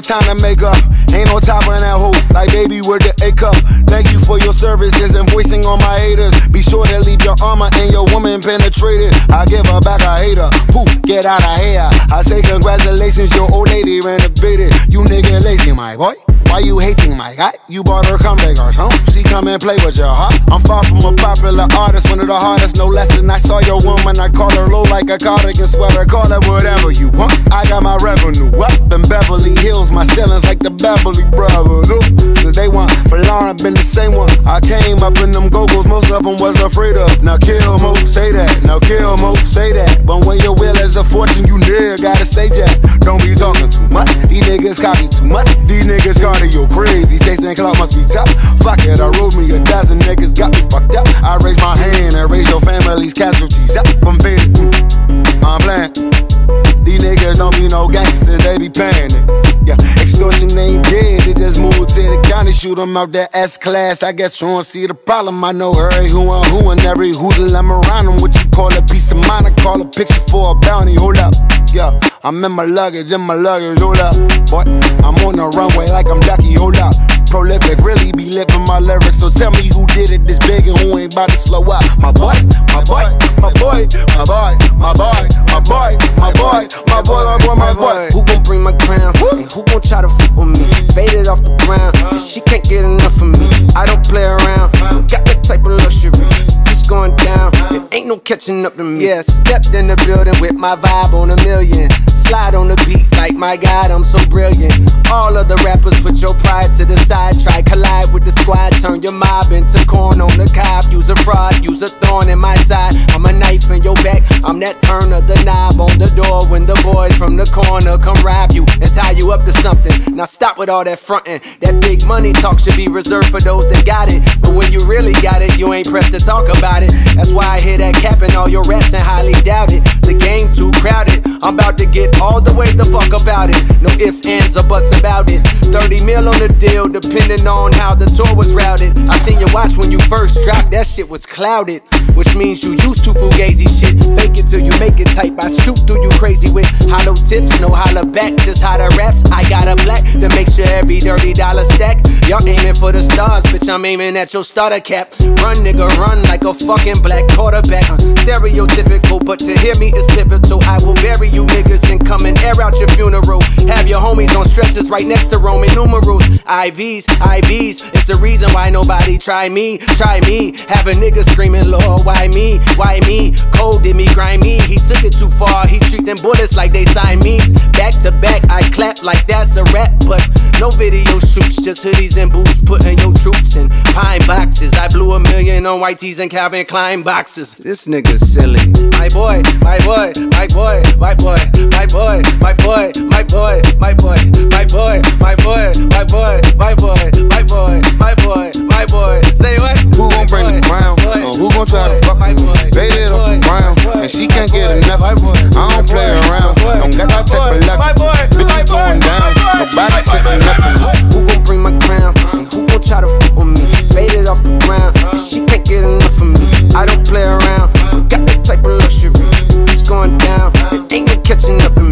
time to make up. Ain't on top of that hoe, like baby with the A cup. Thank you for your services and voicing on my haters. Be sure to leave your armor and your woman penetrated. I give her back a hater, poof, get out of here. I say congratulations, your old lady renovated. You nigga lazy, my boy. Why you hating my guy? You bought her comeback or something. She come and play with your heart. I'm far from a popular artist, one of the hardest, no less than I saw your woman. I call her low like a cardigan sweater. Call it whatever you want. I got my revenue up in Beverly Hills. My ceilings like the Beverly Brothers. Since day one, for Lauren been the same one. I came up in them go-go's, most of them was afraid of. Now kill Mo, say that. Now kill Mo, say that. But when your will is a fortune, you never gotta say that. Don't be talking too much. These niggas copy too much. These niggas cardio crazy. Chasing clout must be tough. Fuck it, I rode me a dozen niggas, got me fucked up. I raise my hand and raise your family's casualties up. I'm faded. I'm playing. These niggas don't be no gangsters, they be paying niggas. Yeah, extortion ain't dead, they just moved to the county, shoot them out that S-class. I guess you don't see the problem, I know every who and every hoodle I'm around them. What you call a peace of mind, I call a picture for a bounty, hold up. Yeah, I'm in my luggage, hold up. Boy, I'm on the runway like I'm Ducky, hold up. Prolific, really be living my lyrics. So tell me who did it this big and who ain't about to slow up. My boy, my boy, my boy, my boy, my boy, my boy, my boy, my boy, my boy, my boy. Who gon' bring my crown? And who gon' try to fuck with me? Faded off the ground, and she can't get enough of me. I don't play around, got that type of luxury. Just going down, and ain't no catching up to me. Yeah, stepped in the building with my vibe on a million. Slide on the beat like my God, I'm so brilliant. All of the rappers put your pride to the side. Try collide with the squad, turn your mob into corn on the cob. Use a fraud, use a thorn in my side. I'm a knife in your back, I'm that turn of the knob on the door. When the boys from the corner come rob you and tie you up to something. Now stop with all that frontin'. That big money talk should be reserved for those that got it. But when you really got it, you ain't pressed to talk about it. That's why I hear that cap in all your raps and highly doubt it. The game too crowded, I'm about to get all the way the fuck about it. No ifs, ands, or buts about it. 30 mil on the deal, depending on how the tour was routed. I seen your watch when you first dropped, that shit was clouded. Which means you used to fugazi shit. Fake it till you make it type. I shoot through you crazy with hollow tips, no holler back. Just hotter raps, I got a black that makes sure every dirty dollar stack. Y'all aiming for the stars, bitch, I'm aiming at your starter cap. Run, nigga, run like a fucking black quarterback. Stereotypical, but to hear me is pivotal. I will bury you niggas and come and air out your funeral. Have your homies on stretchers right next to Roman numerals. IVs, it's the reason why nobody try me. Have a nigga screaming, Lord, why me? Why me? Cold did me, grimy. He took it too far, he treat them bullets like they Siamese. Back to back, I clap like that's a rap. But no video shoots, just hoodies and boots. Putting your troops in pine boxes. I blew $1 million on white tees and Calvin Klein boxes. This nigga's silly. My boy, my boy, my boy, my boy, my boy, my boy, my boy, my boy, my boy, my boy, my boy, my boy, my boy, my boy, my boy. Say what? Who gon' bring the crown? Who gon' try to fuck with me? Faded off the ground, and she can't get enough. I don't play around, don't got that type of luck. Bitches going down, nobody catching nothing. Who gon' bring my crown? And who gon' try to fuck with me? Faded off the ground, and she can't get enough of me. I don't play around, got that type of luxury. Just going down, and ain't no catching up in me.